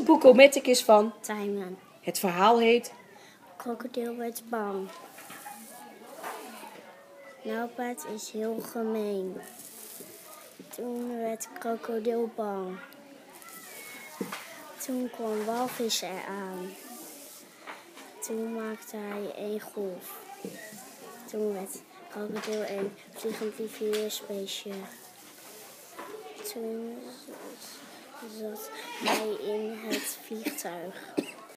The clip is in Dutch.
Poekelmatic is van Tijmen. Het verhaal heet Krokodil werd bang. Nijlpaard is heel gemeen. Toen werd krokodil bang. Toen kwam walvis eraan. Toen maakte hij een golf. Toen werd krokodil een vliegend riviersbeestje. Toen zat hij in het vliegtuig.